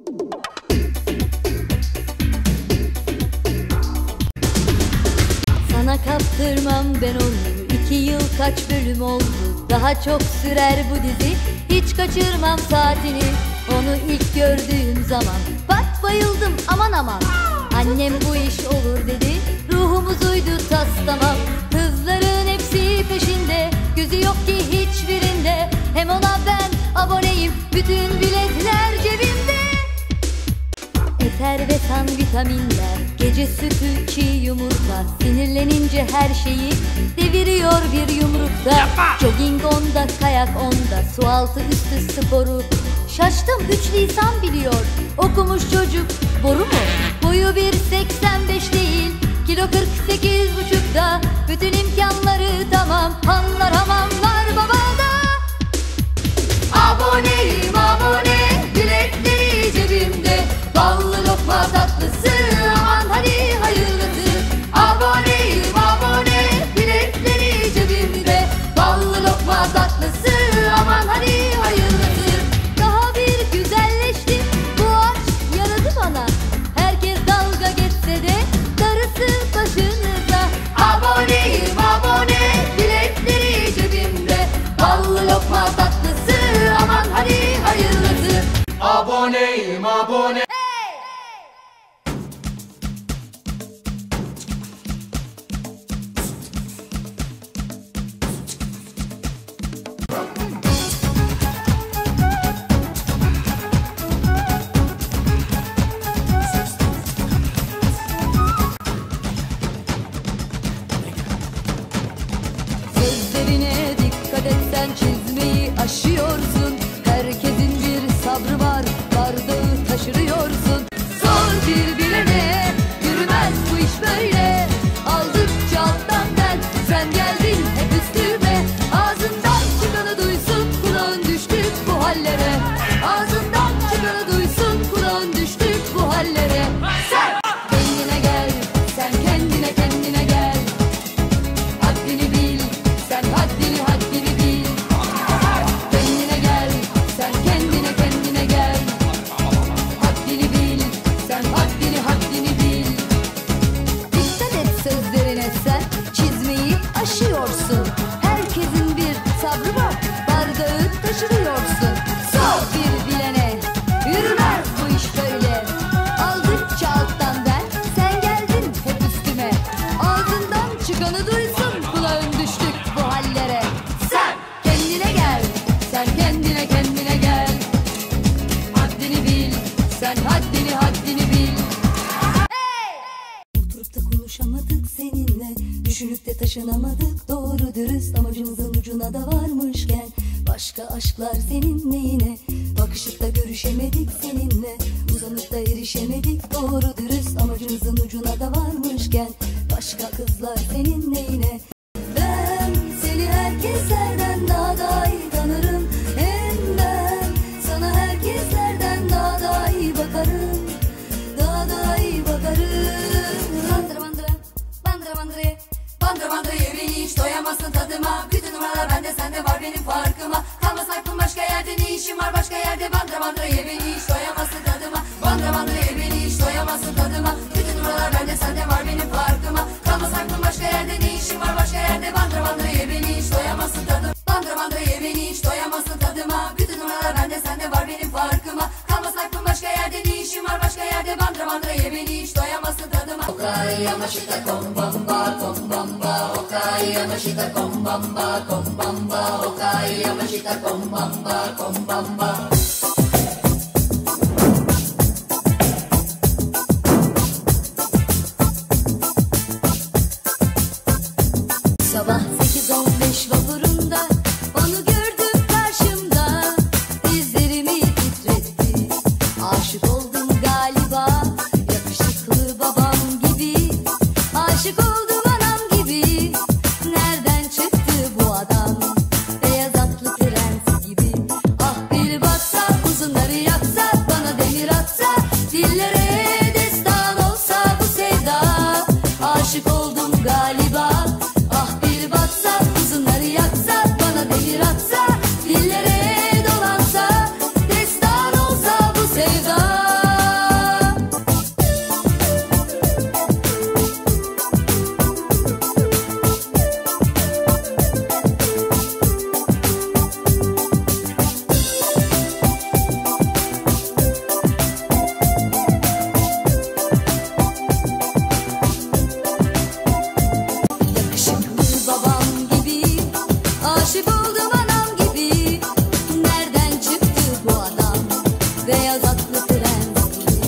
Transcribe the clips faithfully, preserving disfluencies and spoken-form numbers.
Sana kaptırmam ben onu, iki yıl kaç bölüm oldu, daha çok sürer bu dizi. Hiç kaçırmam saatini, onu ilk gördüğüm zaman pat bayıldım aman aman. Annem bu iş olur dedi, ruhumuz uydu tas tamam. Kızların hepsi peşinde, gözü yok ki hiçbirinde. Hem ona ben aboneyim, bütün biletler cebimde. Eter ve tan vitaminler, gece sütü çiğ yumurta, sinirlenince her şeyi deviriyor bir yumrukta. Yapma! Jogging onda, kayak onda, su altı üstü sporu. Şaştım, üç lisan biliyor, okumuş çocuk boru mu? Boyu bir seksen beş değil, kilo kırk sekiz buçukta. Bütün imkanları tamam, hanlar hamamlar babada. Aboneyim abone, biletleri cebimde. Ballı lokma tatlısı, aman hadi hayırlısı. Aboneyim abone, biletleri cebimde. Ballı lokma tatlısı, aman hadi hayırlısı. Daha bir güzelleştim, bu aşk yaradı bana. Herkes dalga geçse de darısı başınıza. Aboneyim abone, biletleri cebimde. Ballı lokma tatlısı, aman hadi hayırlısı. Aboneyim abone. Sözlerine dikkat et, sen çizmeyi aşıyorsun. Herkesin bir sabrı var, bardağı taşırıyorsun. Sor bir bilene, yürümez bu iş böyle. Aldıkça alttan ben, sen geldin hep üstüme. Ağzından çıkanı duysun, kulağın düştük bu hallere. Ağzından çıkanı duysun, kulağın düştük bu hallere. Sen kendine gel, sen kendine kendine gel. Haddini bil, sen haddini haddini bil. Kendine gel, sen kendine kendine gel. Haddini bil, sen haddini haddini bil. Dikkat et sözlerine, sen çizmeyi aşıyorsun. Herkesin bir sabrı var, bardağı taşırıyorsun. Sor bir bilene, yürümez bu iş böyle. Aldıkça alttan ben, sen geldin hep üstüme. Ağzından çıkanı duysun, kulağın düştük bu hallere. Sen kendine gel, sen kendine kendine gel. Haddini bil, sen haddini haddini bil. Oturup da konuşamadık seninle, düşünüp de taşınamadık doğru dürüst. Amacımızın ucuna da varmışken başka aşklar senin neyine? Bakışıp da görüşemedik seninle, uzanıp da erişemedik doğru dürüst. Amacımızın ucuna da varmışken başka kızlar senin neyine? Ben seni herkeslerden daha da iyi tanırım. Hem ben sana herkeslerden daha da iyi bakarım. Daha da iyi bakarım. Bandıra bandıra, bandıra bandıra. Bandıra bandıra ye beni, hiç doyamazsın tadıma. Bütün numaralar bende, sende var benim farkıma. Kalmaz aklım başka yerde, ne işim var başka yerde. Bandıra bandıra ye beni, hiç doyamazsın tadıma. Bandıra bandıra ye beni, hiç doyamazsın tadıma. Bütün numaralar bende, sende var benim farkıma. Kalmaz aklım başka yerde, ne işim var başka yerde. Bandıra bandıra ye beni, hiç doyamazsın tadıma. Bandıra bandıra ye beni, hiç doyamazsın tadıma. Bütün numaralar bende, sende var benim farkıma. Kalmaz aklım başka yerde, ne işim var başka yerde. Bandıra bandıra ye beni, hiç doyamazsın tadıma. Okay yamashita kombamba kombamba. Okay yamashita kombamba kombamba. Okay yamashita kombamba kombamba. Sabah sekiz on beş vapurunda onu gördüm karşımda. Dizlerimi titretti, aşık oldum galiba. Yakışıklı babam gibi, aşık oldum anam gibi. Nereden çıktı bu adam, beyaz atlı prens gibi. Ah bir baksan beyaz atlı prens gibi.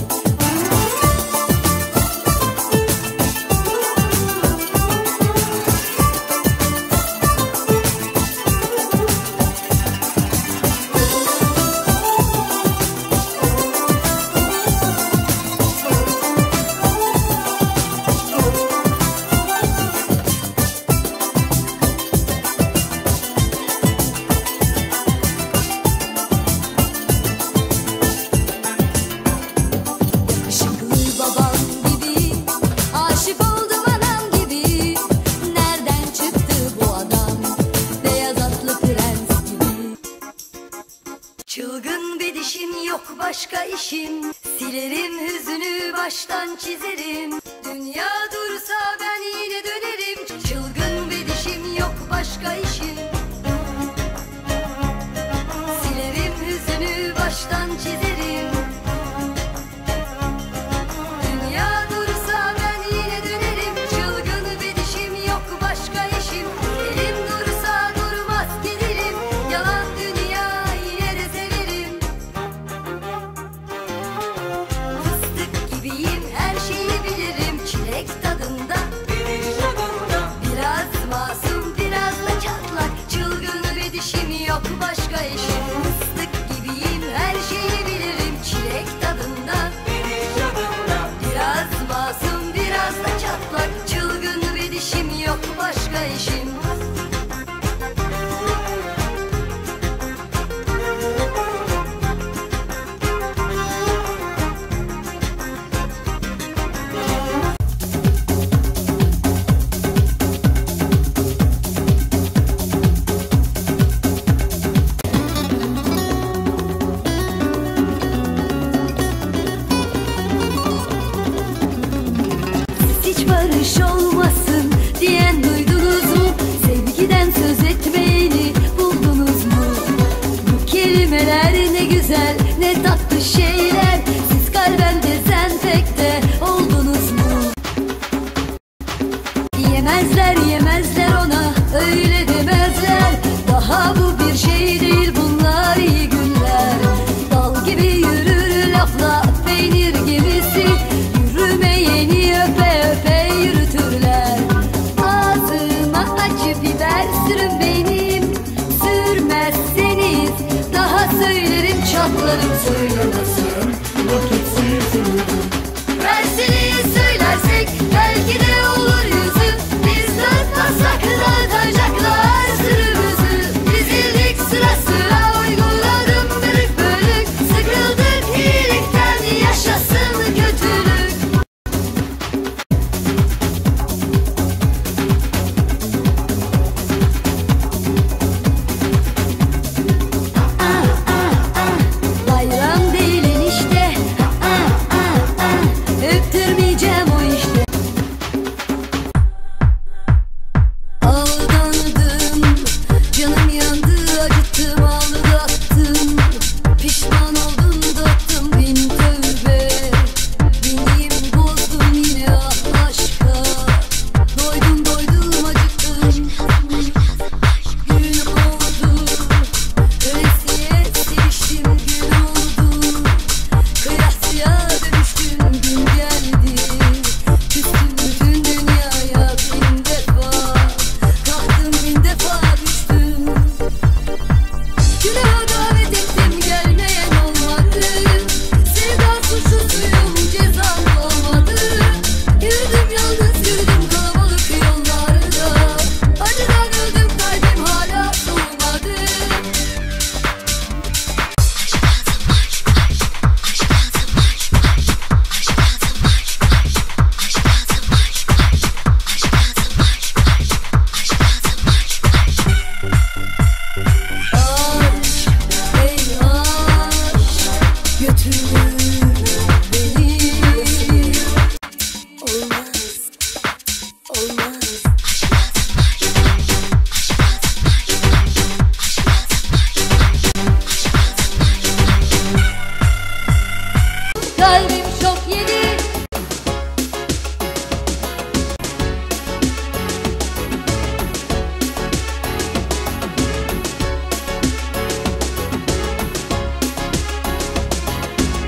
Çılgın bir dişin yok başka işim, silerim hüzünü baştan çizerim. Dünya dursa ben yine dönerim. Çılgın bir dişim yok başka işim, silerim hüzünü baştan çizerim. Dünya dursa ben yine dönerim. Çılgın bir dişim yok başka işim, elim dursa durmaz giderim. Yalan dünya yine de severim. Fıstık gibiyim, her şeyi bilirim. Çilek tadında, biraz masum biraz da çatlak. Çılgın bir dişim yok başka işim. Fıstık gibiyim, her şeyi bilirim. Çilek tadında, biraz masum biraz da çatlak. Çılgın bir dişim yok başka işim. Hiç barış olmasın diyen duydunuz mu? Sevgiden söz etmeyeni buldunuz mu? Bu kelimeler ne güzel ne tatlı şeyler. Siz kalben dezenfekte oldunuz mu? Yemezler yemezler ona, öyle demezler. Daha bu bir şey değil, bunlar iyi günler. Dal gibi yürür lafla peynir gemisi, yürümeyeni öpe öpe yürütürler. Ağzıma acı biber sürün benim, sürmezseniz daha söylerim çatlarım. Söylemesin vakitsiz uyudum. Verseniz söylersek belki de olur yüzü. Biz dağıtmazsak dağıtacaklar sırrımızı. Dizildik sıra sıra, uyguladım bölük bölük. Sıkıldık iyilikten, yaşasın kötülük. Bayram değil enişte, öptürmeyeceğim o işte. Aldandım, canım yandı, acıttım, aldattım. Pişman oldum, döktüm bin tövbe. Benim bozdum yine aşka. Doydum doydum acıktım. Gün oldu, ölesiye seviştim, gün oldu. Kıyasıya dönüştüm, gün geldi. Küstüm bütün dünyaya bin defa. Kalktım bin defa düştüm. Günaha davet ettim, gelmeyen olmadı. Sevda suçlusuyum, cezam olmadı. Yürüdüm yalnız, yürüdüm kalabalık yollarda. Acıdan öldüm, kalbim hala soğumadı. Aşk, ey aşk, götürür beni. Olmaz, olmaz. Kalbim şok yedi.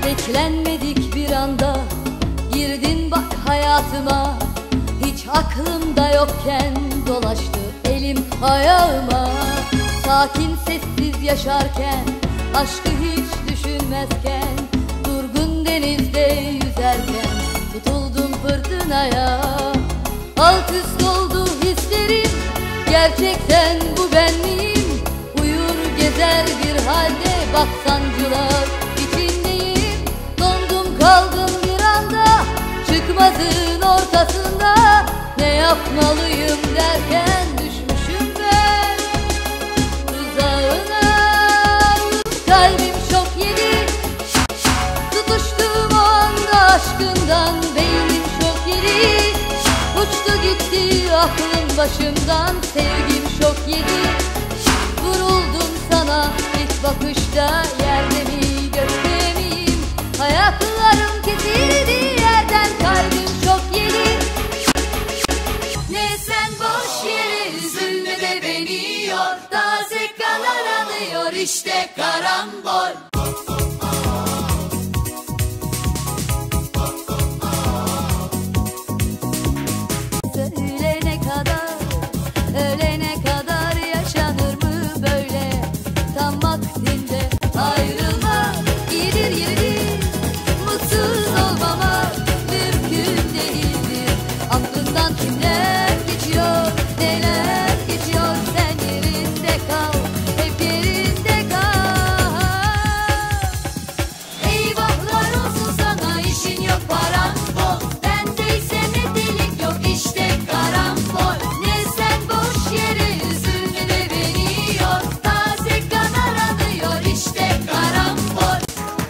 Beklenmedik bir anda girdin bak hayatıma. Hiç aklımda yokken dolaştı elim ayağıma. Sakin sessiz yaşarken, aşkı hiç düşünmezken, durgun denizde yüzerken tutuldum fırtınaya. Alt üst oldu hislerim, gerçekten bu ben miyim? Uyur gezer bir halde bak sancılar içindeyim. Dondum kaldım bir anda çıkmazın ortasında. Ne yapmalıyım derken düşmüşüm ben tuzağına. Kalbim şok yedi, tutuştuğum anda aşkından. Beynim şok yedi, uçtu gitti aklım başımdan. Sevgim şok yedi, vuruldum sana ilk bakışta. Yerde mi gökte miyim? Ayaklarım kesildi yerden. Kalbim şok yedi. Ne sen boş yere üzülme de beni yor. Taze kan aranıyor işte karambol. Ölene kadar, ölene kadar yaşanır mı böyle? Tam vaktinde ayrılmak iyidir iyidir. Mutsuz olmamak mümkün değildir. Aklından kimler geçiyor, neler geçiyor. Sen yerinde kal, hep yerinde kal. Eyvahlar olsun sana, işin yok paran bol. Bendeyse ne delik yok işte karambol. Ne sen boş yere üzülme de beni yor. Taze kan aranıyor işte karambol.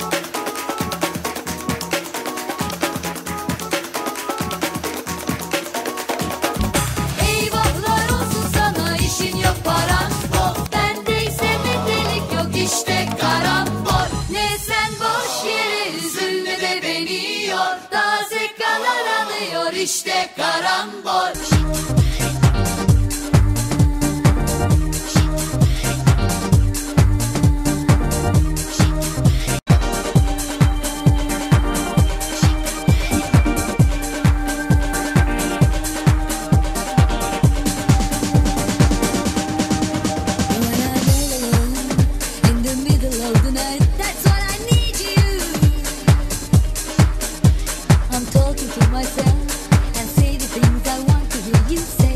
Eyvahlar olsun sana, işin yok paran bol. Bendeyse ne delik yok işte karambol. Ne sen boş yere üzülme de beni yor. Taze kan aranıyor işte karambol. In the middle of the night, that's what I need you. I'm talking to myself and say the things I want to hear you say.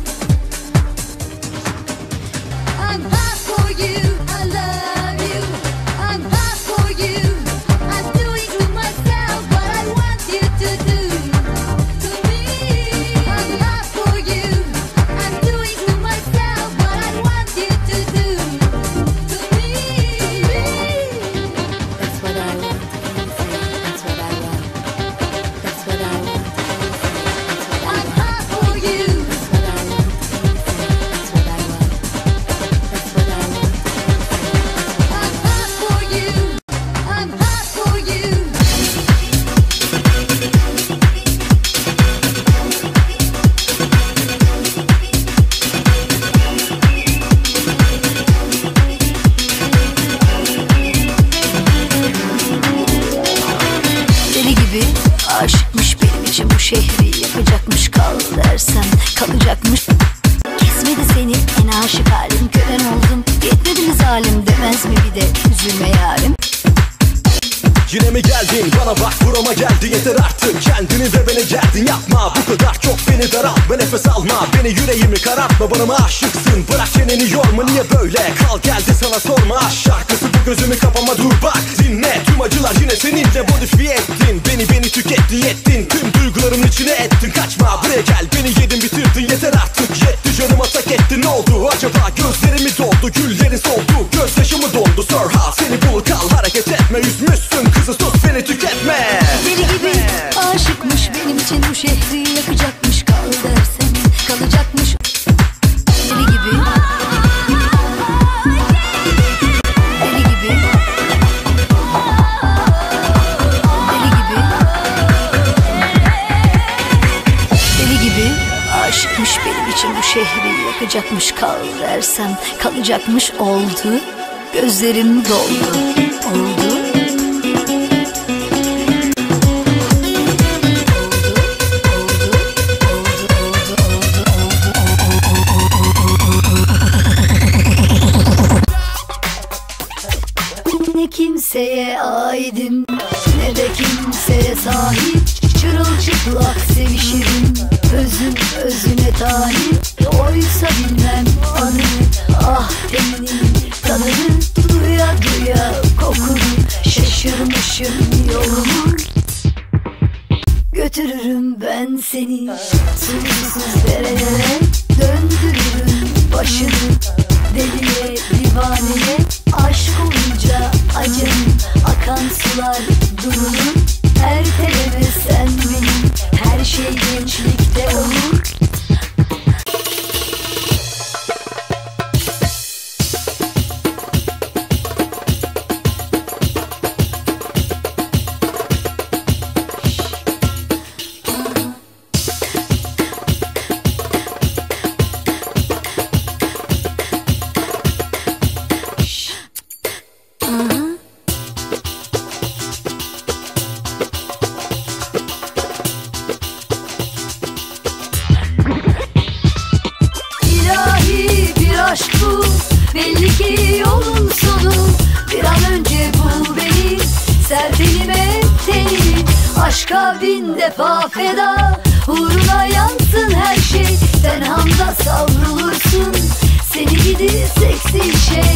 I'm hot for you, I love you. I'm hot for you. I'm doing to myself what I want you to do to me. I'm hot for you. I'm doing to myself what I want you to do to me. That's what I want to hear you say. That's what I want. That's what I want to hear you say. That's what I want. I'm hot for you. That's what I want to hear you say. That's what I want. That's what I want to hear you say. I'm hot for you. I'm hot for you. Deli gibi aşıkmış benim için bu şehri. Yakacakmış kal dersem kalacakmış. Kesmedi seni en aşık halim. Kölen oldum yetmedi mi zalim. Demez mi bir de üzülme yarim. Yine mi geldin bana bak burama geldi. Yeter artık kendini de beni geldin. Yapma bu kadar çok beni daraltma. Nefes alma beni yüreğimi karartma. Bana mı aşıksın bırak çeneni yorma. Niye böyle kal geldi sana sorma. Aşk şarkısı bu gözümü kapama dur bak. Dinle tüm acılar yine seninle modifiye ettin. Beni beni tüketti yettin. Tüm duygularımın içine ettin. Kaçma buraya gel beni yedin bitirdin. Yeter artık yetti canıma tak etti. Ne oldu acaba gözlerimi doldu. Güllerin soldu gözyaşımı dondu. Sörha seni bul kal hareket etme. Üzmüşsün kızı sus beni tüketme. Deli gibi aşıkmış benim için bu şehri. Yakacakmış kal dersem kalacakmış. Deli gibi. Deli gibi. Deli gibi. Deli gibi aşıkmış benim için bu şehri. Yakacakmış kal dersem kalacakmış oldu. Gözlerim doldu. Oldu. zalim. Oysa bilmem adını, ah teninin tadını. Duya duya kokunu, şaşırmışım yolumu. Götürürüm ben seni susuz derelere, döndürürüm başını deliye divaneye. Aşk olunca acım akan sular durulur. Erteleme sen benim, her şey gençlikte olur. Aşk bu, belli ki yolun sonu. Bir an önce bul beni, ser tenime tenini. Aşka bin defa feda, uğruna yansın her şey. Tenhamda savrulursun, seni gidi seksi şey.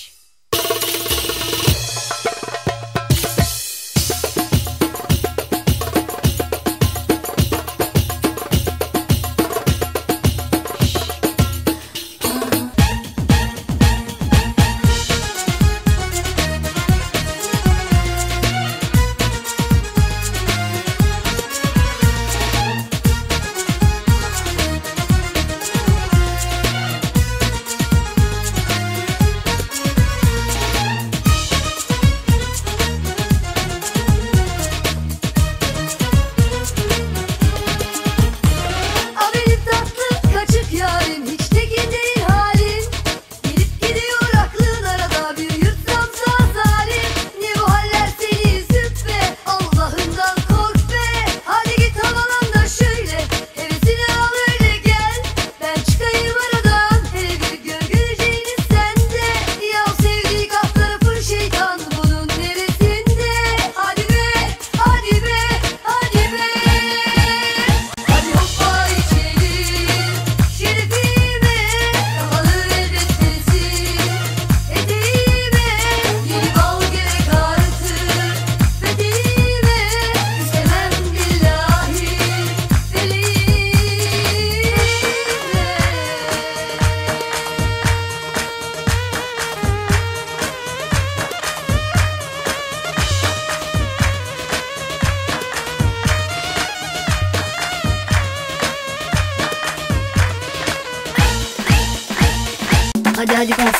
Hadi hadi bas.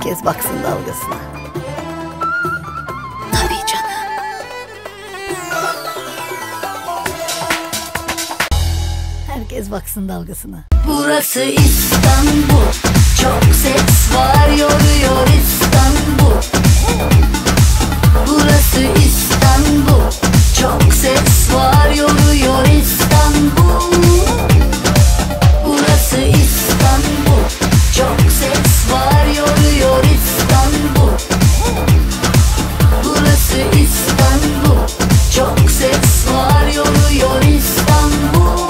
Herkes baksın dalgasına. Tabii canım. Herkes baksın dalgasına. Burası İstanbul, çok ses var, yoruyor İstanbul. Burası İstanbul, çok ses var, yoruyor İstanbul. Burası İstanbul, çok ses var, yoruyor İstanbul. Burası İstanbul, çok ses var, yoruyor İstanbul.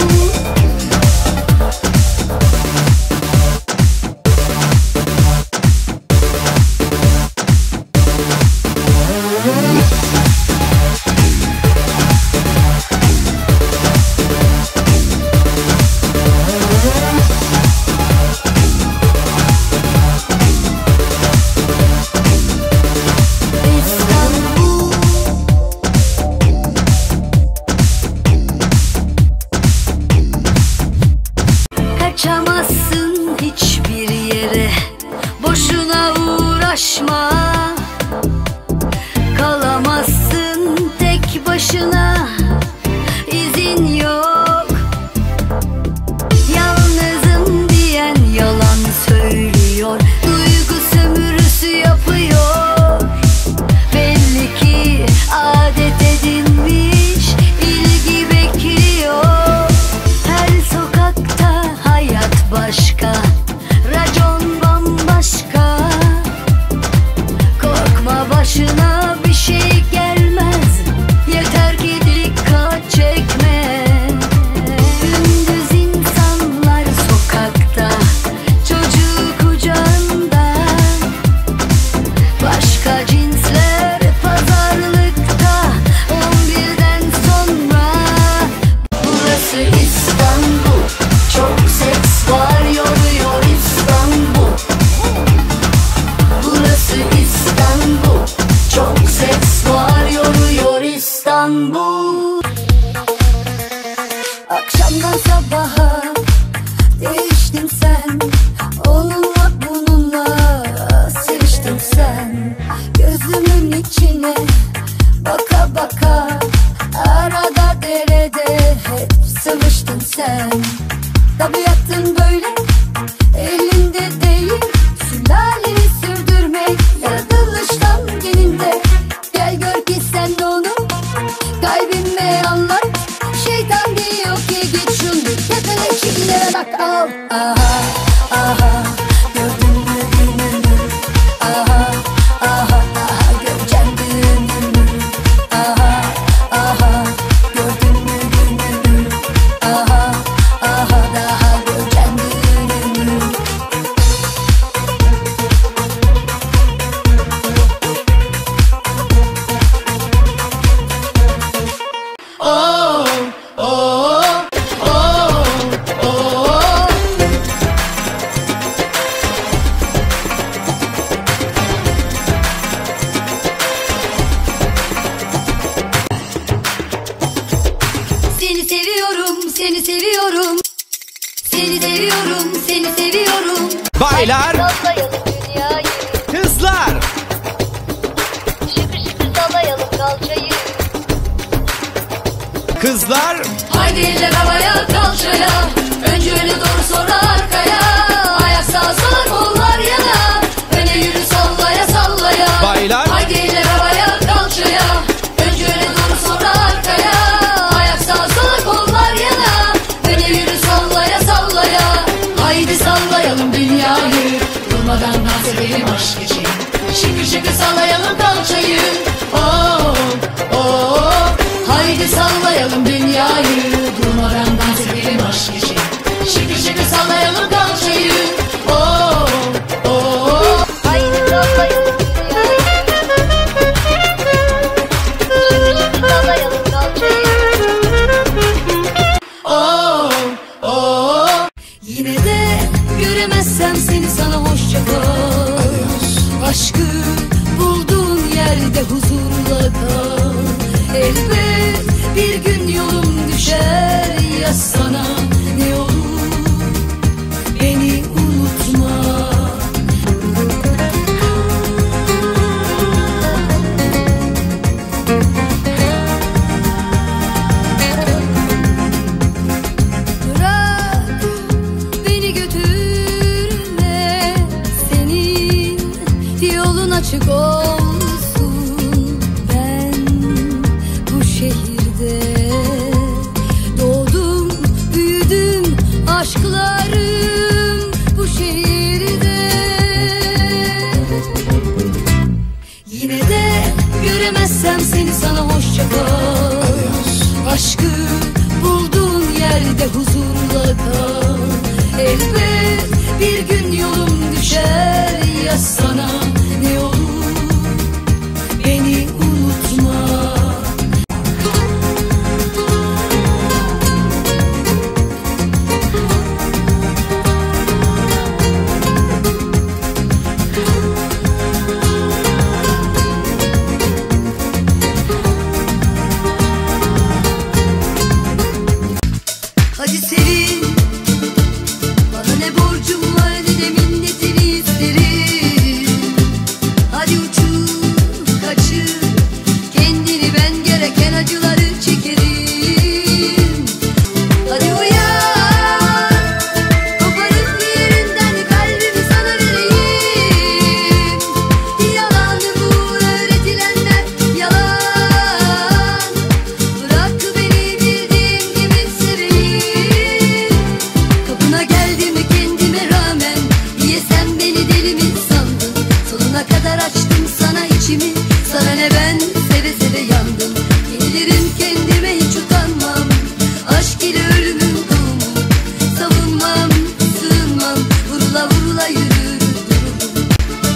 Kaçamazsın hiçbir yere, boşuna uğraşma. Kalamazsın tek başına, izin yok. Yalnızım diyen yalan söylüyor, duygu sömürüsü yapıyor. Belli ki adet edinmiş, ilgi bekliyor. Her sokakta hayat başka, racon bambaşka. Korkma, başına bir şey gelmez, yeter ki dikkat çekme. Gündüz insanlar sokakta, çocuğu kucağında. Başka cinsler pazarlıkta, on birden sonra. Burası İstanbul, çok seks var, yoruyor İstanbul. Burası İstanbul, çok seks var, yoruyor İstanbul. Akşamdan sabaha değiştin sen, onunla bununla seviştin sen. Gözümün içine baka baka, arada derede hep sıvıştın sen. Tabiatın böyle, elinde değil, sülaleni sürdürmek yaratılıştan gelinde. Gel gör ki sen de onu kalbime anlat. Şeytan diyor ki git şunu tepene çimlere bak, al. Aha aha, gördün mü gününü? Aha aha aha, göreceğim gününü. Aha aha, gördün mü gününü? Aha aha, daha göreceğim gününü. Oh, oh, oh, oh. Seni seviyorum, seni seviyorum. Seni seviyorum, seni seviyorum. Baylar, Sallayalım dünyayı, kızlar, şıkır şıkır sallayalım kalçayı. kızlar, Haydi eller havaya, kalçaya. Önce öne doğru sonra arkaya. Ayak sağa sola, kollar yana. Öne yürü sallaya sallaya. Baylar. Haydi eller havaya, kalçaya. Önce öne doğru sonra arkaya. Ayak sağa sola, kollar yana. Öne yürü sallaya sallaya. Haydi sallayalım dünyayı, durmadan dans edelim aşk için. Şıkır şıkır sallayalım kalçayı. Oh, oh. Haydi sallayalım dünyayı, durmadan dans edelim aşk için. Şıkır şıkır sallayalım kalçayı. Oh, oh. Haydi sallayalım dünyayı, şıkır şıkır sallayalım kalçayı. Oh, oh. Yine de göremezsem seni, sana hoşça kal. Aşkı bulduğun yerde huzurla kal. Elbet bir gün yol Versem seni sana hoşça kal. Aşkı bulduğun yerde huzurla kal. Elbet bir gün yolum düşer ya sana, ne olur beni unutma. Hadi sevin, bana ne borcum var ne de minnetini isterim. Hadi uçur kaçır kendini, ben gereken acıları çekerim. Hadi uyan, koparıp yerinden kalbimi sana vereyim. Yalan bu öğretilenler, yalan. Bırak beni bildiğim gibi seveyim. Kapına geldim kendime rağmen, niye sen beni deli mi sandın? Sonuna kadar açtım sana içimi, sana ne ben seve seve yandım. Gelirim kendime hiç utanmam, aşk ile ölümün doğumu. Savunmam, sığınmam, vurula vurula yürür dururum.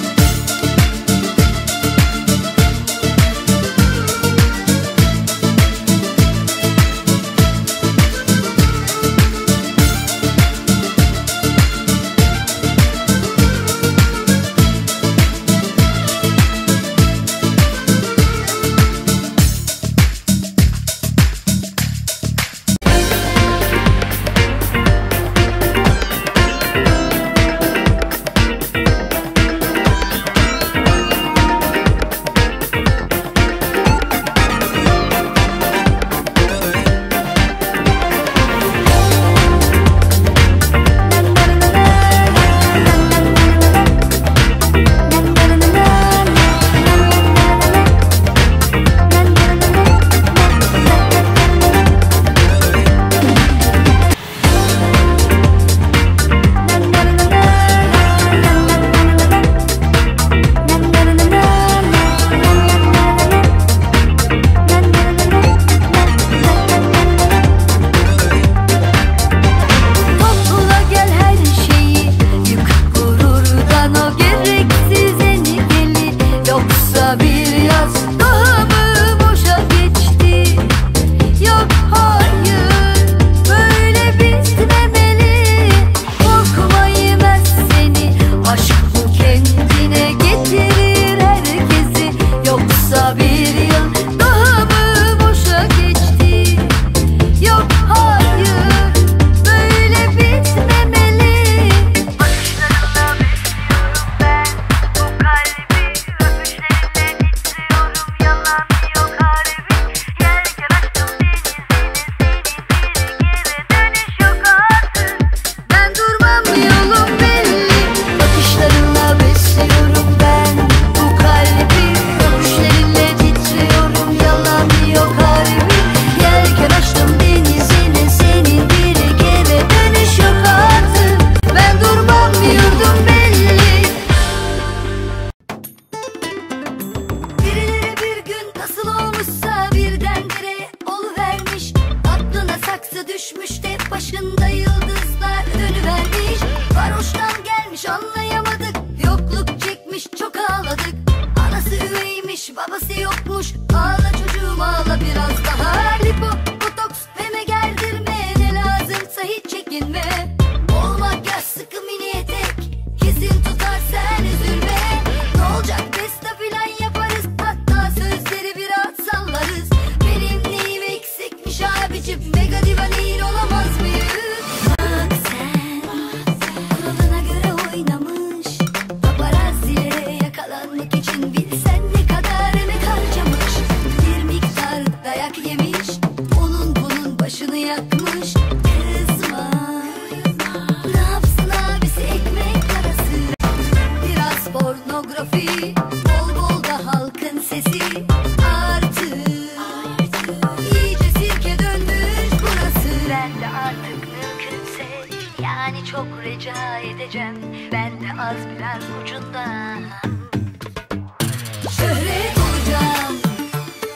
Topla gel her şeyi, yık gururdan o gereksiz engeli. Yoksa bir yaz daha mı boşa geçti? Yok hayır, böyle bitmemeli. Korkma yemez seni, aşk bu kendine getirir herkesi. Yoksa bir yıl daha mı boşa geçti? Yok hayır, böyle bitmemeli. Bakışlarınla besliyorum ben bu kalbi, öpüşlerinle titriyorum, yalan yok harbi. Yelken açtım denizine, senin bir geri dönüş yok artık. Ben durmam, yolum belli. Bakışlarınla besliyorum ben bu kalbi, öpüşlerinle titriyorum, yalan yok harbi. Yelken açtım denizine, senin bir geri dönüş yok artık. Ben durmam, yurdum belli. Birileri bir gün nasıl olmuşsa birdenbire oluvermiş. Aklına saksı düşmüş de başında yıldızlar dönüvermiş. Varoştan gelmiş anlayamadık, yokluk çekmiş çok ağladık. Anası üveymiş, babası yokmuş, ağla çocuğum ağla biraz daha. Lipo, botoks, meme gerdirme, ne lazımsa hiç çekinme. Olmak yaş sıkı mini etek, kesin tutar sen üzülme. Ne olacak besta filan yaparız, hatta sözleri biraz sallarız. Benim neyim eksikmiş abicim, mega diva değil olamaz mıyız? Bak sen, kuralına göre oynamış, paparazzilere yakalanmak için bilsen ne kadar emek harcamış. Bir miktar dayak yemiş, onun bunun başını yakmış. Kızma, ne yapsın abisi ekmek parası. Biraz pornografi, bol bol da halkın sesi. Artık iyice sirke dönmüş burası. Ben de artık mümkünse, yani çok rica edeceğim, ben de az biraz ucunda şöhret olacağım.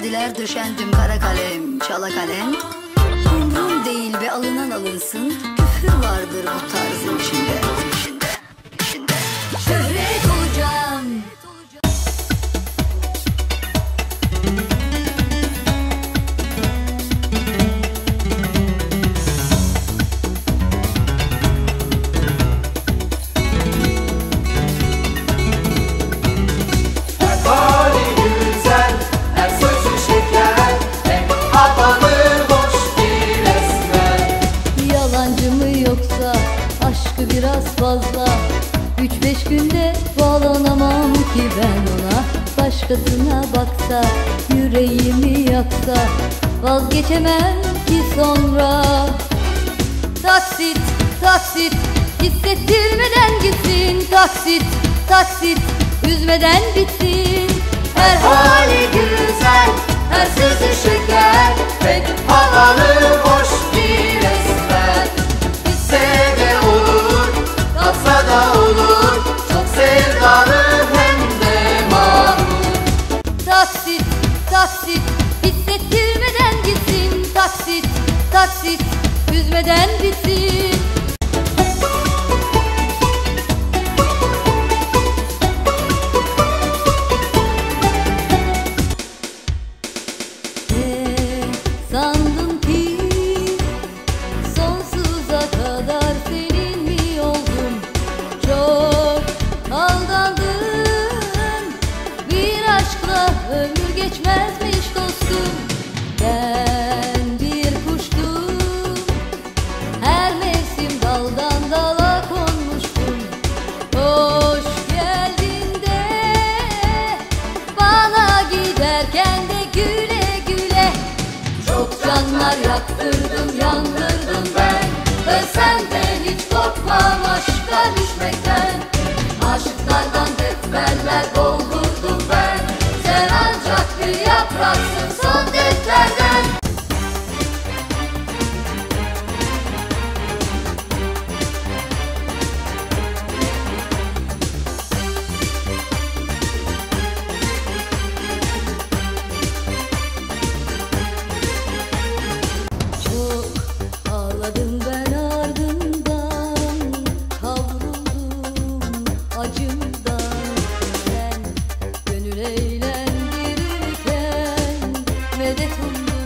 Melodiler döşendim kara kalem, çala kalem. Umrum değil bir alınan alınsın. Küfür vardır bu tarzın içinde, içinde, içinde. Şöhret olacağım. Hali güzel, her sözü şeker, hep havalı hoş bir esmer. Yalancı mı yoksa aşkı biraz fazla? Üç beş günde bağlanamam ki ben ona. Başkasına baksa, yüreğimi yaksa, vazgeçemem ki sonra. Taksit, taksit, hissettirmeden gitsin. Taksit, taksit, üzmeden bitsin. Her hali güzel, Her sözü şeker, pek havalı hoş bir esmer. Gitse de olur, kalsa da olur, çok sevdalı hem de mağrur. taksit, taksit, hissettirmeden gitsin. Taksit, taksit, üzmeden bitsin. Ne sandın ki sonsuza kadar senin mi oldum? Çok aldandın. Bir aşkla ömür geçmezmiş dostum. Ben bir kuştum, her mevsim daldan dala konmuştum. Hoş geldin de bana, giderken de güle güle. Çok canlar yaktırdım, yandırdım ben. Ölsem de hiç korkmam aşka düşmekten. Aşıklardan defterler doldurdum ben. Sen ancak bir yapraksın son defterden. Çok ağladım ben ardından, kavruldum acımdan. Sen gönül eğlendirirken medet umdum.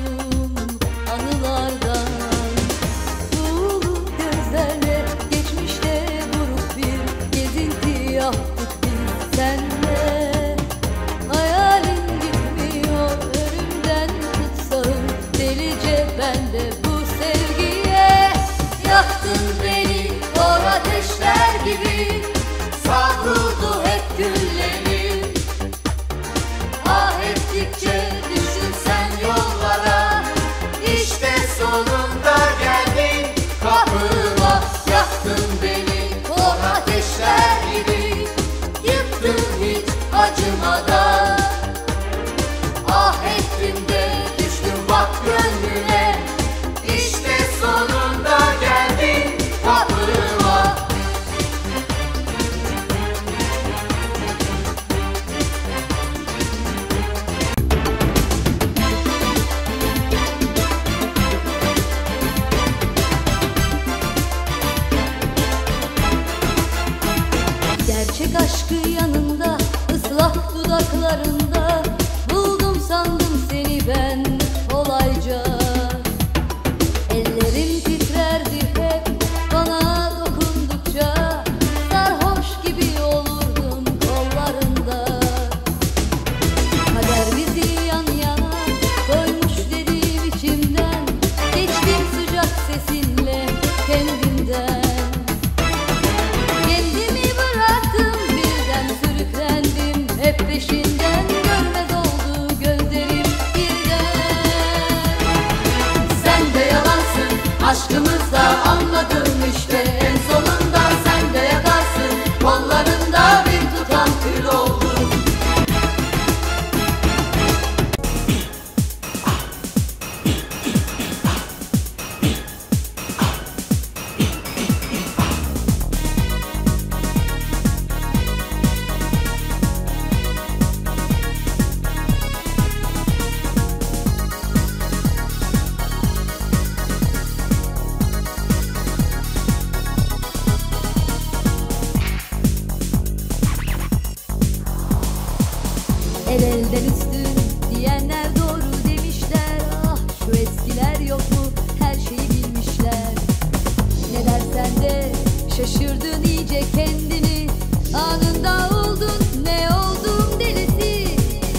Diyenler doğru demişler. Ah şu eskiler yok mu her şeyi bilmişler. Ne dersen de şaşırdın iyice kendini. Anında oldun ne oldum delisi.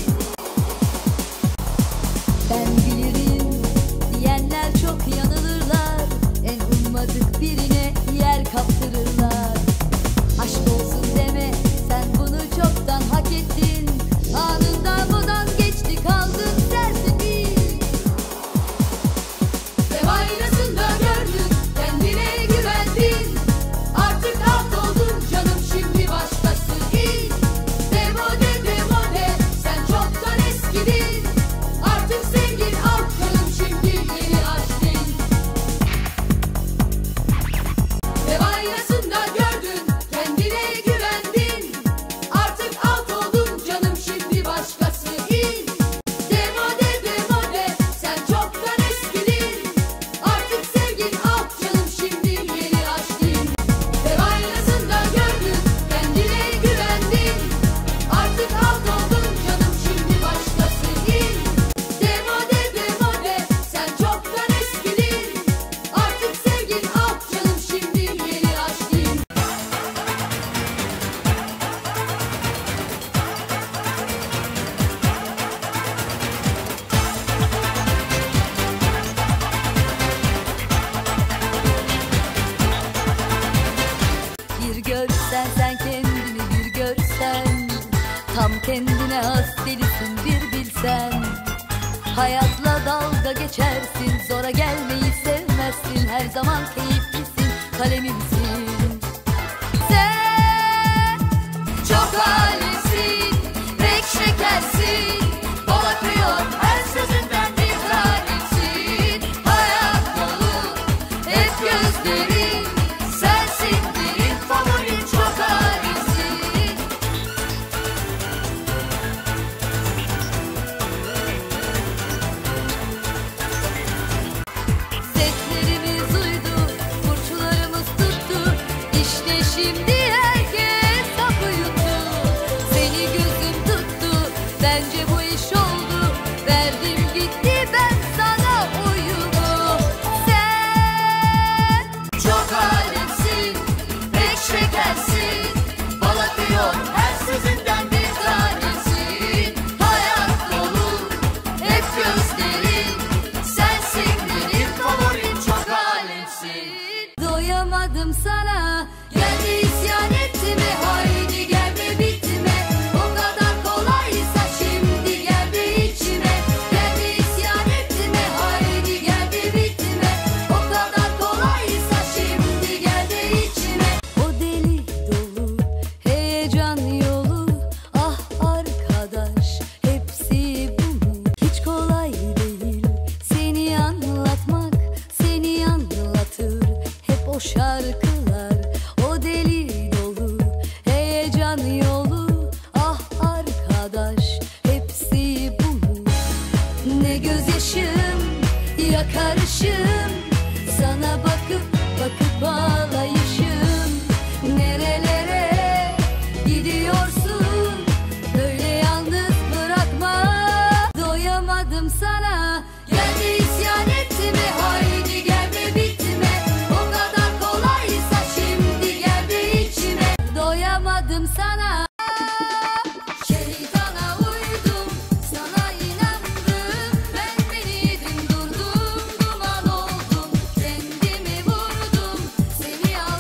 Ben bilirim diyenler çok yanılırlar. En ummadık birine yer kaptırırlar. Aşk olsun deme sen bunu çoktan hak ettin. Anında modan geçti kaldın sersefil. Dev aynasında gördün kendine güvendin. Artık alt oldun canım şimdi başkası değil. Demode demode sen çoktan eskidin. Artık sevgin alt canım şimdi yeni açtın. Dev aynasında gördün kendine güvendin. Artık alt oldun canım şimdi başkası değil. Demode demode sen çoktan eskidin. Artık sevgin alt canım şimdi yeni açtın. Dev aynasında gördün kendine güvendin. Artık alt oldun canım şimdi başkası değil. Demode demode sen çoktan eskidin. Artık sevgin alt canım şimdi yeni açtın. Bir görsen sen kendini bir görsen. Tam kendine has delisin bir bilsen. Hayatla dalga geçersin. Zora gelmeyi sevmezsin. Her zaman keyiflisin kalemimsin. Sen çok alemsin. Pek şekersin. Bal akıyor her sözünden bir tanesin. Hayat dolu hep gözlerin. Sensin benim favorim çok alemsin. Seslerimiz uydu, fırçalarımız tuttu. İşte şimdi herkes hapı yuttu. Seni gözüm tuttu, bence bu iş oldu. Verdim gitti ben sana oyunu. Sen çok alemsin, pek şekersin. Bal akıyor her sözünden bir tanesin. Hayat dolu hep gözlerin. Sensin benim favorim çok alemsin. Doyamadım sana. Geldi isyan etti mi? Haydi gelme bitme. O kadar kolaysa şimdi gel be içime. Geldi isyan etti mi? Haydi gel be bitme. O kadar kolaysa şimdi gel be içime. O deli dolu heyecan yolu. Ah arkadaş hepsi bu mu? Hiç kolay değil seni anlatmak. Seni anlatır hep o şarkılar. O deli dolu heyecan yolu. Ah arkadaş hepsi bu mu? Ne gözyaşım yakarışım. Sana bakıp bakıp ağlayışım. Nerelere gidiyorsun? Böyle yalnız bırakma. Doyamadım sana. Geldi isyan etti mi? Haydi gel be bitme. O kadar kolaysa şimdi gel be içime. Doyamadım sana. Şeytana uydum, sana inandım. Ben beniydim, durdum, duman oldum. Kendimi vurdum, seni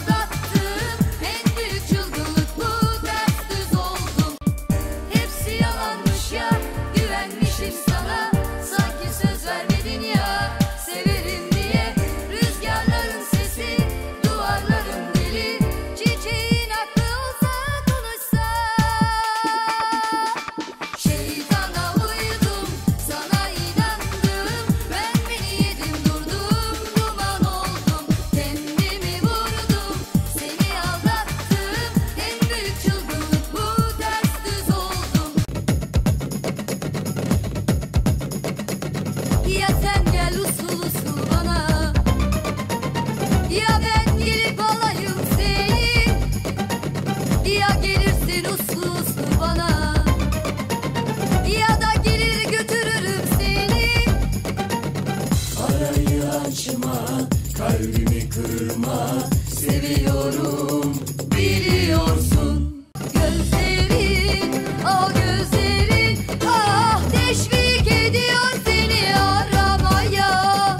Kalbimi kırma, seviyorum, biliyorsun. Gözlerin, o gözlerin, ah teşvik ediyor seni aramaya.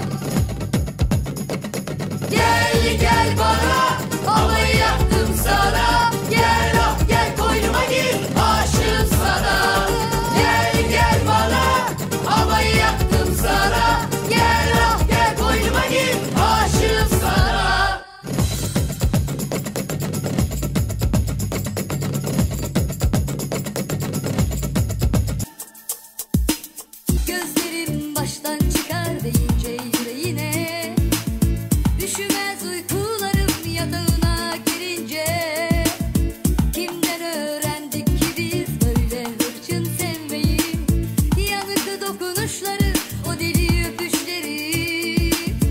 Gel gel bana, havayı yaptım sana. Gel ah gel koynuma gir, aşığım sana. Gel gel bana, havayı yaptım sana. Gel ah gel koynuma gir, aşığım sana. Gözlerim baştan çıkar deyince yüreğine, düşmez uykularım yatağına girince. Kimden öğrendik ki biz böyle hırçın sevmeyi? Yanık dokunuşları, o deli öpüşleri.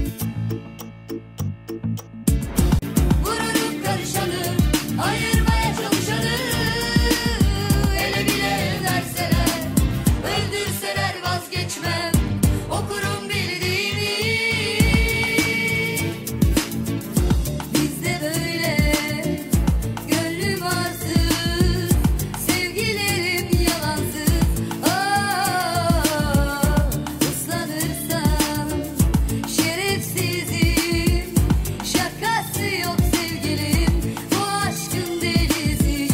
Vururum karışanı, ayırmaya çalışanı. Ele bile verseler, öldürseler vazgeçmem. Okurum bildiğini. Bizde böyle gönlüm arsız, sevgilerim yalansız. Ah, ıslanırsam şerefsizim, şakası yok sevgilim, bu aşkın delisiyim.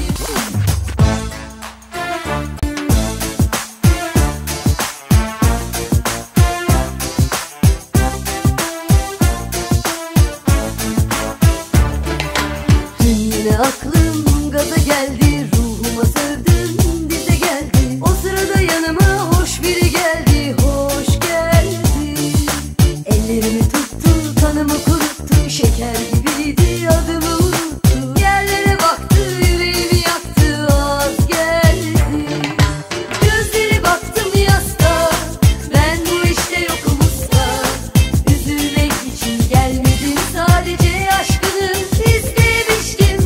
Yine aklım gaza geldi, ruhuma sövdün dize geldi. O sırada yanıma hoş biri geldi, hoş geldi. Ellerimi tuttu, kanımı kuruttu, şeker gibiydi, adımı unuttu. Yerlere baktı, yüreğimi yaktı, az geldi. Gözleri baktım yasta, ben bu işte yokum usta. Üzülmek için gelmedim, sadece aşkını istemiştim.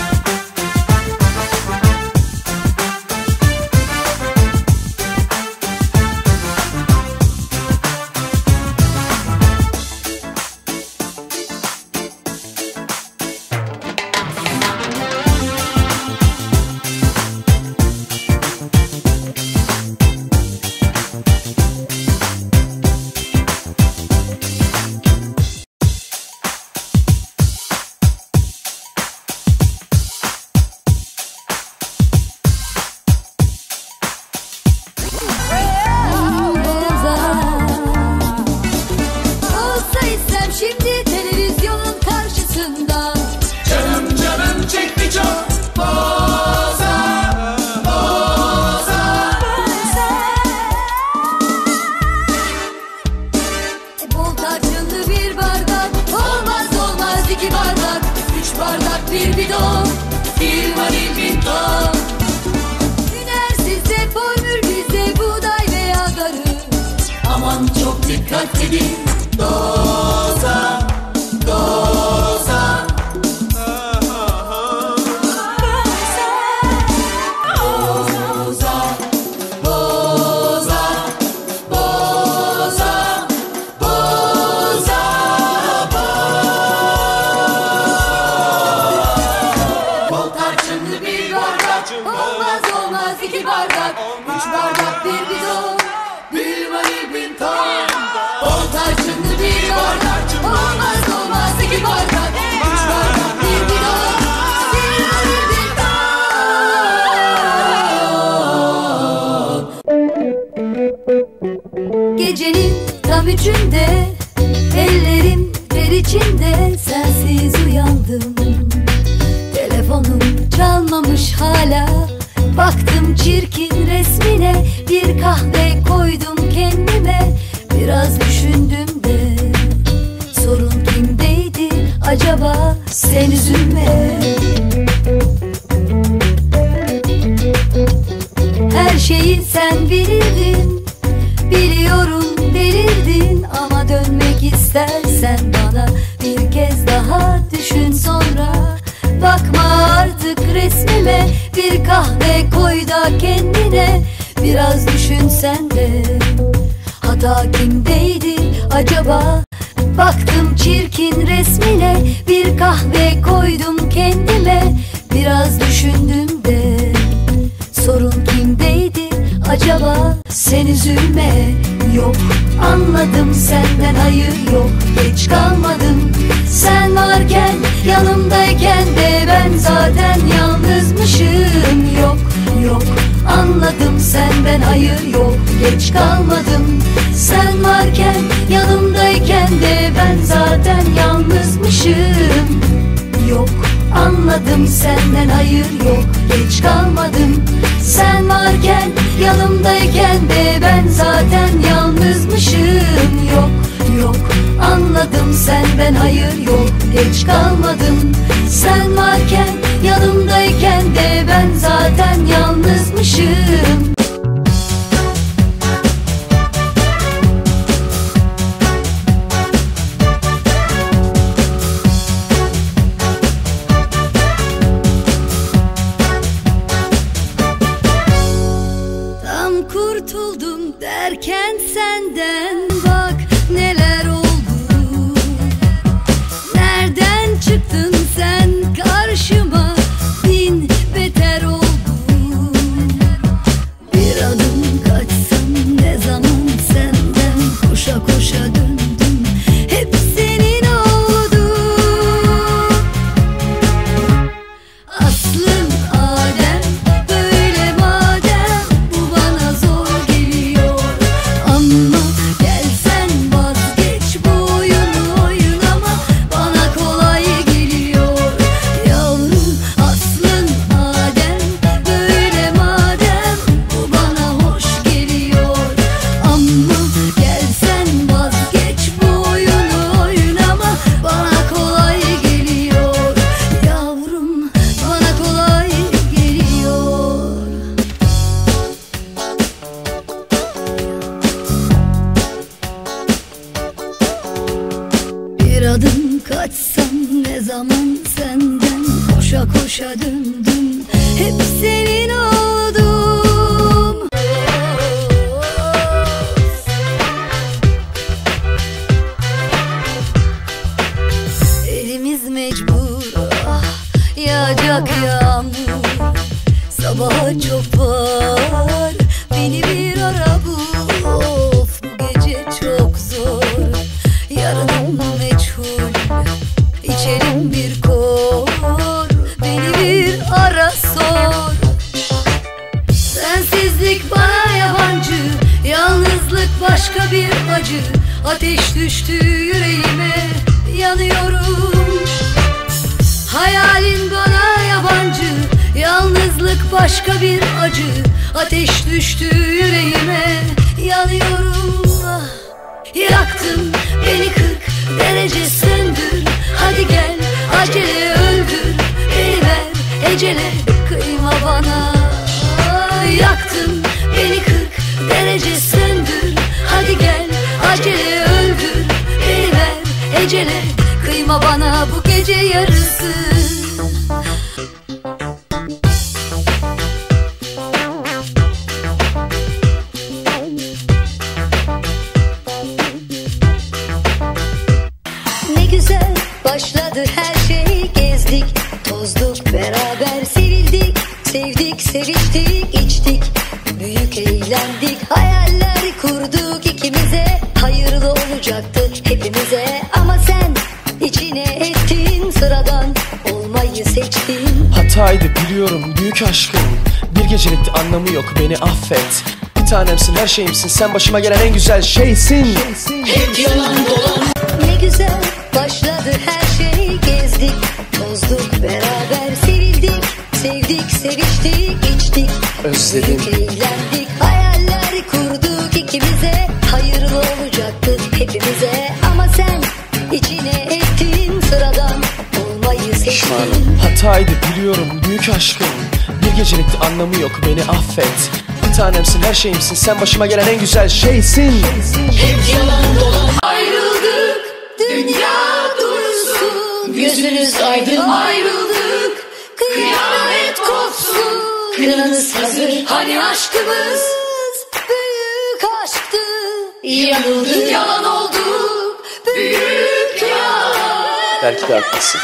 Olsa istem şimdi televizyonun karşısında. Canım canım çekti çok. Boza, boza. Bol tarçınlı bir bardak, olmaz olmaz iki bardak. Üç bardak bir bidon, bir vanil bir ton. Hünersizde formül bizde buğday veya darı. Aman çok dikkat edin. Doza, doza. Boza, boza, boza, boza, bol tarçınlı bir bardak, olmaz olmaz iki bardak. Üç bardak bir bidon, bir vanil bin ton. Bol tarçınlı bir bardak, olmaz olmaz iki bardak. Üç bardak bir bidon, bir vanil bin ton. Gecenin tam üçünde, ellerim ter içinde, sensiz uyandım. Telefonum çalmamış hala, baktım çirkin resmine. Bir kahve koydum kendime, biraz düşündüm de. Sorun kimdeydi acaba, sen üzülme. Her şeyi sen bilirdin, biliyorum delirdin. Ama dönmek istersen bana bir kez daha düşün sonra. Bakma artık resmime, bir kahve koy da kendine. Biraz düşünsen de, hata kimdeydi acaba? Baktım çirkin resmine, bir kahve koydum kendime. Biraz düşündüm de sorun kimdeydi acaba? Sen üzülme, yok anladım, senden hayır yok. Geç kalmadım, sen varken yanımdayken de ben zaten yalnızmışım. Yok yok anladım, senden hayır yok. Geç kalmadım, sen varken yanımdayken de ben zaten yalnızmışım. Yok anladım, senden hayır yok. Geç kalmadım, sen varken yanımdayken de ben zaten yalnızmışım. Yok yok anladım, senden hayır yok. Geç kalmadım, sen varken yanımdayken de ben zaten yalnızmışım. Kurtuldum derken senden bak neler oldu. Nereden çıktın sen karşıma, bin beter oldum. Bir adım kaçsam ne zaman senden, koşa koşa döndüm, hep senin oldu. Aslım Adem böyle madem, bu bana zor geliyor. Ama gelsen vazgeç bu oyunu oyun, ama bana kolay geliyor. Yavrum aslın Adem böyle madem, bu bana hoş geliyor. Ama gelsen vazgeç bu oyunu oyun, ama bana kolay geliyor. Yavrum bana kolay geliyor. Bir adım kaçsam ne zaman senden, koşa koşa döndüm, hep senin oldum. Elimiz mecbur, ah, yağacak yağmur. Sabaha çok var, beni bir ara bul. Of bu gece çok zor, yarınım meçhul. İçelim bir kor, beni bir ara sor. Sensizlik bana yabancı, yalnızlık başka bir acı. Ateş düştü yüreğime, yanıyorum. Hayalin bana yabancı, yalnızlık başka bir acı. Ateş düştü yüreğime, yanıyorum. Ah, yaktın beni, kırk derece söndür. Hadi gel acele öldür, beni ver ecele, kıyma bana. Ah, yaktın beni, kırk derece söndür. Hadi gel acele öldür, beni ver ecele, kıyma bana bu gece yarısı. Ne güzel başladı her şey, gezdik, tozduk, beraber sevildik. Sevdik, seviştik, içtik, büyük eğlendik. Hayaller kurduk ikimize, hayırlı olacaktı hepimize. Ama sen içine ettin, sıradan olmayı seçtin. Hataydı biliyorum büyük aşkım, bir gecelikti anlamı yok, beni affet. Bir tanemsin, her şeyimsin, sen başıma gelen en güzel şeysin. Hep yalan dolan. Ne güzel başladı her şey, gezdik, tozduk, beraber sevildik. Sevdik, seviştik, içtik, Özledim. büyük eğlendik. Hayaller kurduk ikimize, hayırlı olacaktı hepimize. Ama sen içine ettin, sıradan olmayı seçtin. Pişmanım, hataydı biliyorum büyük aşkım, bir gecelikti anlamı yok, beni affet. Bir tanemsin, her şeyimsin, sen başıma gelen en güzel şeysin. Hep yalan dolan. Ayrıldık, dünya dursun. Gözünüz aydın. Ayrıldık, kıyamet kopsun. Kınanız hazır. Hani aşkımız Büyük aşktı, Yanıldık. yalan oldu, büyük Belki de haklısın.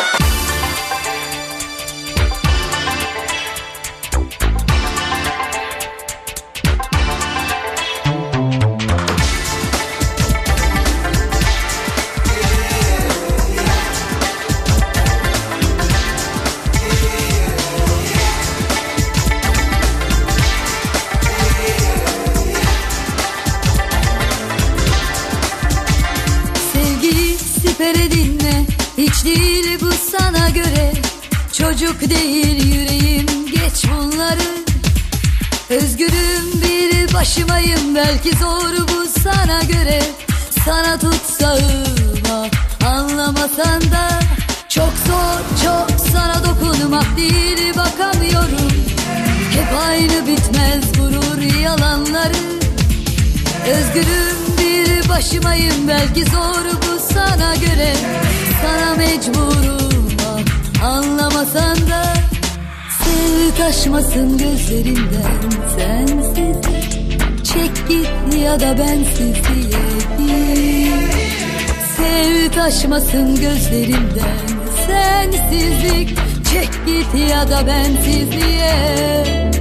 Sipere dinle, hiç değil bu sana göre. Çocuk değil yüreğim, geç bunları. Özgürüm bir başımayım, belki zor bu sana göre. Sana tutsağıma anlamasan da çok zor, çok sana dokunmak değil, bakamıyorum. Hep aynı bitmez gurur yalanları. Özgürüm bir başımayım, belki zor bu sana göre. Sana mecburum ah, anlamasan da. Sev taşmasın gözlerinden sensiz. Çek git ya da bensiz diye. Sev taşmasın gözlerinden sensizlik. Çek git ya da bensiz diye.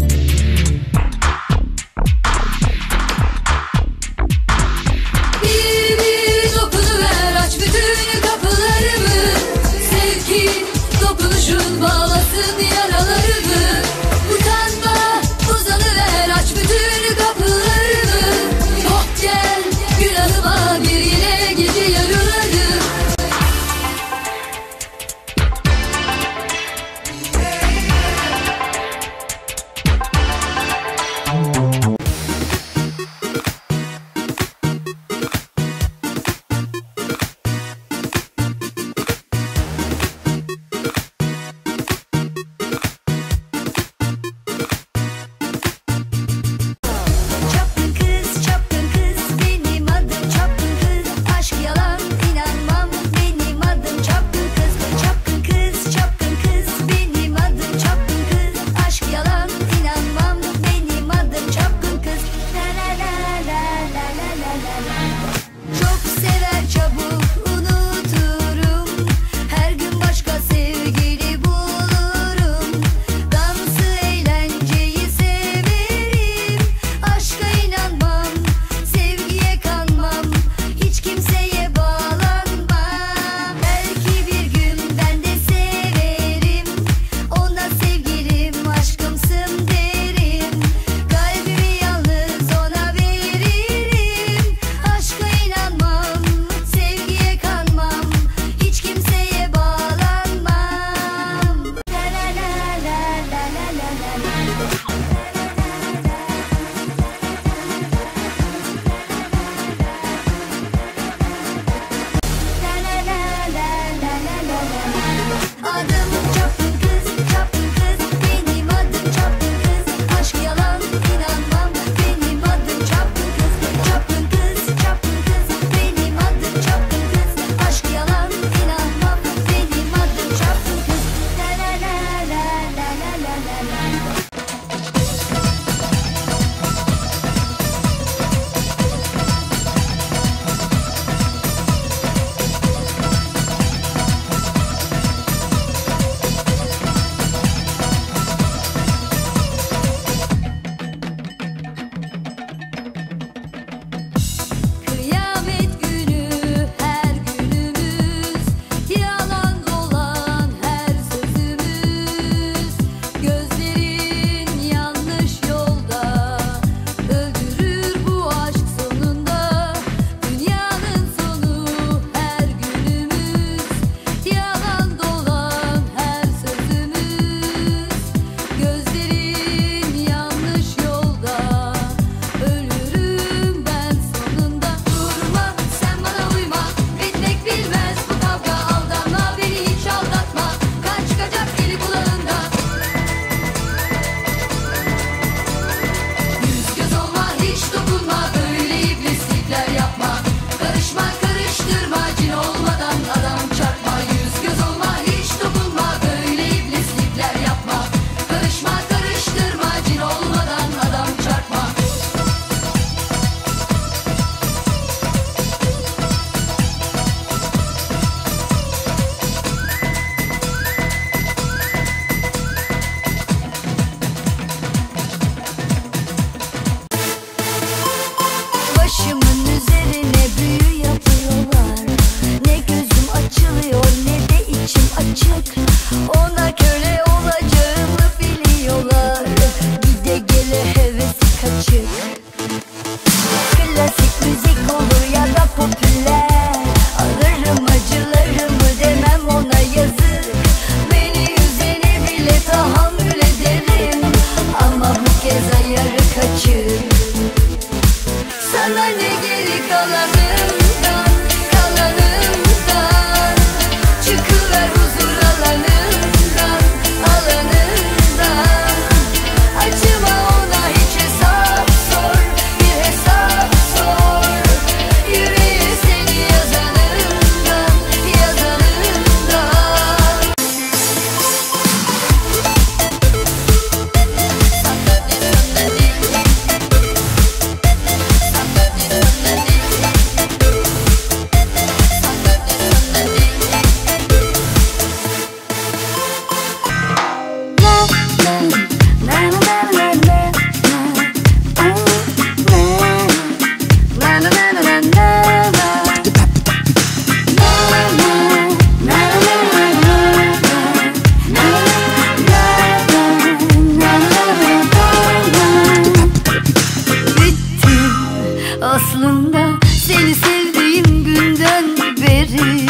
Dokunuşun bağlasın yaralarımı. Utanma, uzanıver, aç bütün kapılarımı. Yok gel günahıma bir yine gece yarılarım. başımın üzerine büyü yapıyorlar. Ne gözüm açılıyor ne de içim açık. Ona köle olacağımı biliyorlar. Gide gele hevesi kaçık. Klasik müzik olur ya da popüler. Alırım acılarımı demem ona yazık. Beni yüzene bile tahammül ederim. Ama bu kez ayarı kaçır. Sana ne geri kalanından, kalanından. Çıkıver huzur alanından, alanından. Acıma ona hiç hesap sor, bir hesap sor. Yüreğe seni yazanından, yazanından. Bittim aslında seni sevdiğim günden beri.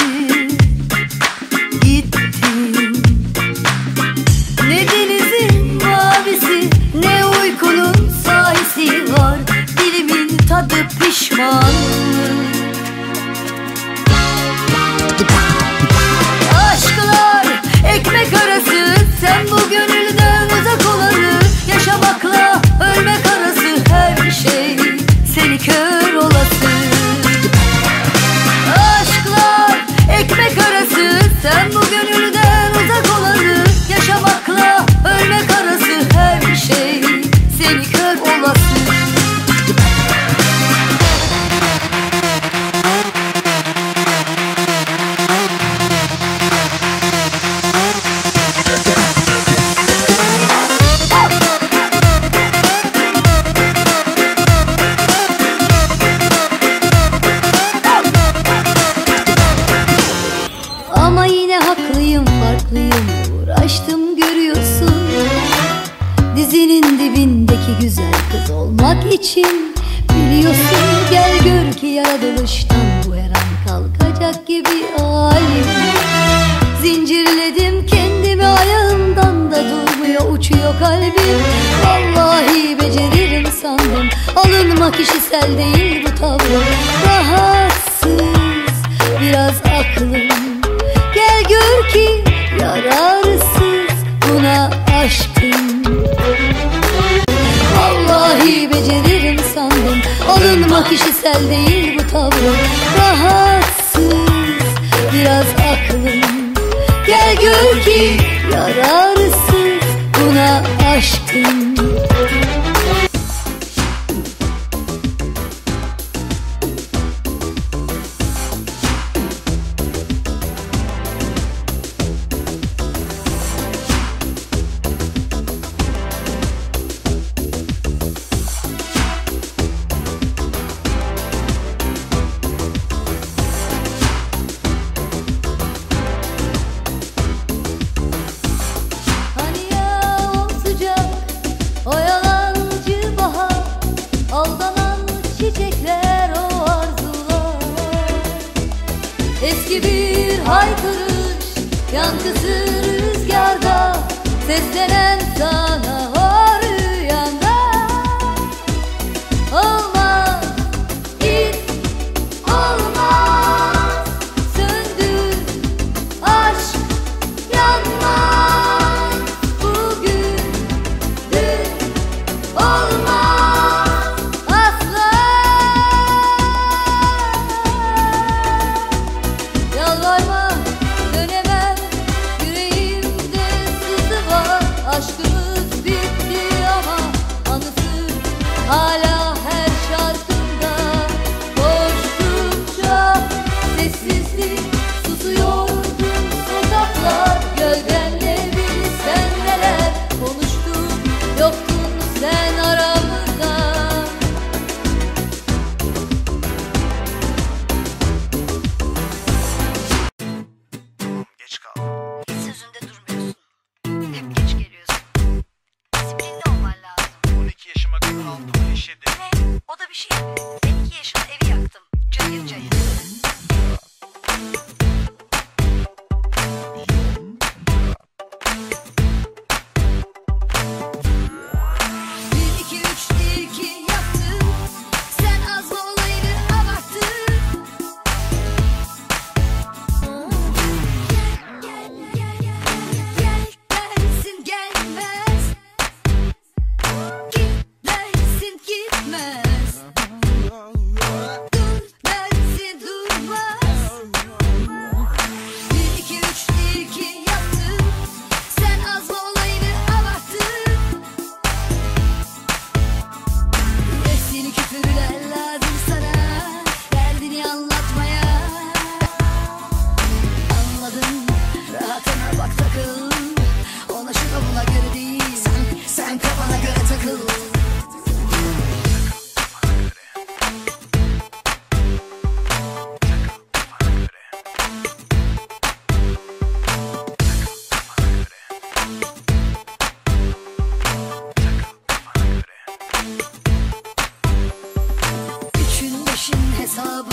Gittim. Ne denizin mavisi ne uykunun sahisi var. Dilimin tadı pişman. Aşklar ekmek arası, sen bu gönülden uzak olanı. Yaşamakla ölmek arası her şey seni kör olası. Aşklar ekmek arası, sen bu gönülden uzak olanı. Yaşamakla ölmek arası her şey seni kör olası. Ama yine haklıyım, farklıyım, uğraştım görüyorsun. Dizinin dibindeki güzel kız olmak için biliyorsun. Gel gör ki yaratılıştan bu her an kalkacak gibi halim. Zincirledim kendimi ayağımdan da durmuyor, uçuyor kalbim. Vallahi beceririm sandım, alınma kişisel değil bu tavrım. Rahatsız biraz aklım. Gel gör ki yararsız buna aşkım. Vallahi beceririm sandım, alınma kişisel değil bu tavrım. Rahatsız biraz aklım. Gel gör ki yararsız buna aşkım. Hani ya o sıcak, o yalancı bahar, aldanan çiçekler, o arzular. Eski bir haykırış, yankısı rüzgarda, seslenen sana o rüyanda. Olmaz, git, olmaz, söndür, aşk yanmaz. Bugün, dün, olmaz asla. Yalvarma, dönemem, yüreğimde sızı var. Aşkımız bir hesabı